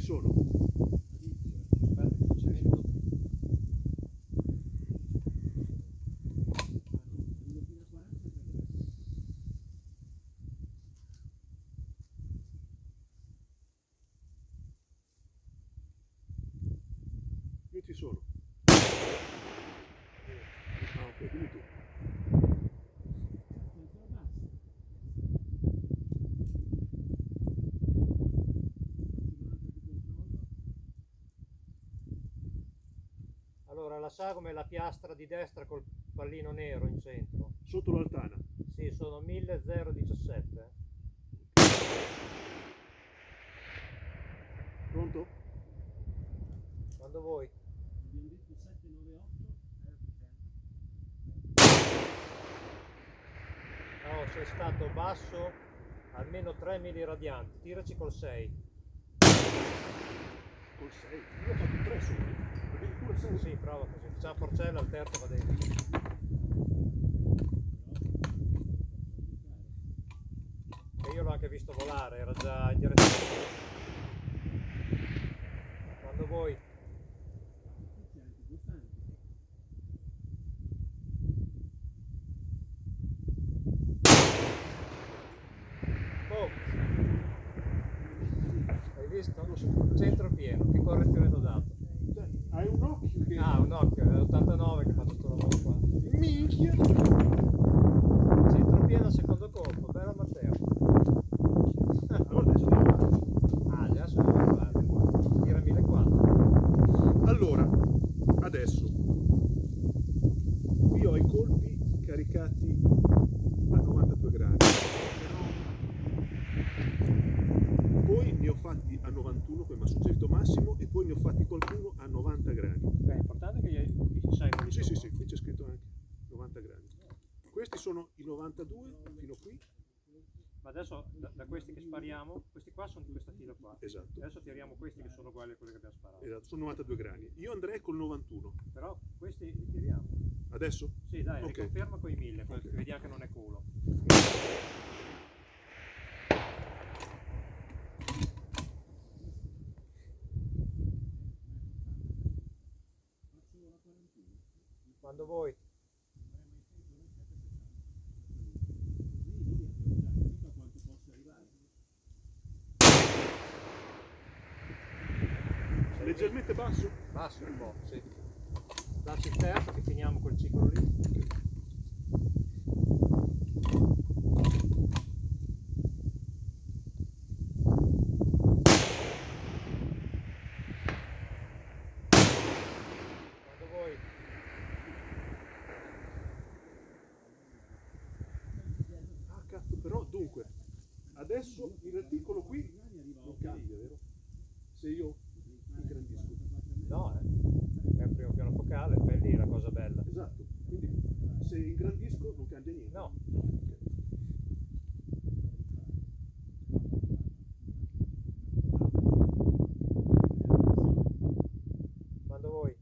sono. Io ci sono. Ah, ok, quindi tu. Allora, la sagoma è la piastra di destra col pallino nero in centro. Sotto l'altana. Sì, sono 1017. Pronto? Quando vuoi. Abbiamo detto 798. No, sei stato basso almeno 3 milliradianti. Tiraci col 6. Col 6. Io ho fatto 3 solo. Addirittura 6. Sì, prova così. Facciamo forcella, al terzo va dentro. E io l'ho anche visto volare, era già in direzione. Quando vuoi. Oh! Hai visto? Centro pieno, che correzione ti ho dato? Hai un occhio che... Ah, un occhio, è l'89 che fa tutto il lavoro qua. Minchia! Centro pieno al secondo colpo, bella Matteo. Allora adesso devo fare. Ah, adesso devo fare. Tira 1400. Allora, adesso qui ho i colpi caricati a 92 gradi, poi ne ho fatti a 91 come mi ha suggerito Massimo e poi ne ho fatti qualcuno a 90 gradi. Beh, è importante che gli sai quelli Sì, sopra. sì, qui c'è scritto anche 90 gradi. Questi sono i 92 fino a qui. Ma adesso da questi che spariamo, questi qua sono di questa fila qua. Esatto. Adesso tiriamo questi che sono uguali a quelli che abbiamo sparato. Esatto, sono 92 gradi. Io andrei col 91. Però questi li tiriamo. Adesso? Sì, dai, Ok. riconferma con i 1000, Ok. che vediamo che non è culo. Quando vuoi. Leggermente basso? Basso un po', sì. Dacci il terzo che finiamo quel ciclo lì. Quando vuoi. Ah cazzo, però dunque, adesso il reticolo qui non cambia, vero? Se io ingrandisco. No, è un primo piano focale, beh, lì è la cosa bella. Esatto, quindi se ingrandisco non cambia niente. No. Quando vuoi.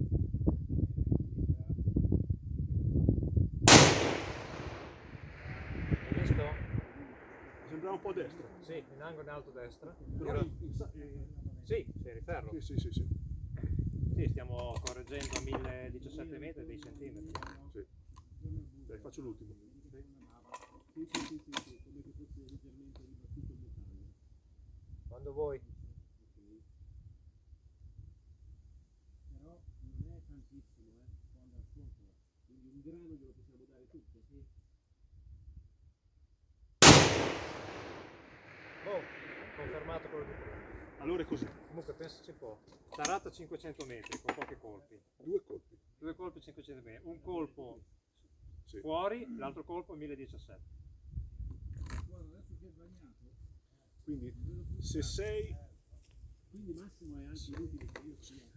Hai visto? Sembrava un po' a destra. Sì, in angolo in alto a destra. Però Sì, sei di ferro. sì, sì, sì, sì. Sì, stiamo correggendo a 1017 metri dei centimetri. Sì. Dai, faccio l'ultimo. Sì, sì, sì, sì, come che fosse leggermente ribattuto il metallo. Quando vuoi. Però non è tantissimo, può andare sotto. Quindi un grano glielo possiamo dare tutto, sì. Oh, confermato quello di prima. Allora è così. Comunque pensaci un po'. Tarata 500 metri con pochi colpi. 2 colpi. 2 colpi 500 metri. Un colpo Sì. fuori, l'altro colpo 1017. Guarda, adesso che è bagnato. Quindi se sei... Quindi Massimo è anche inutile che io sia.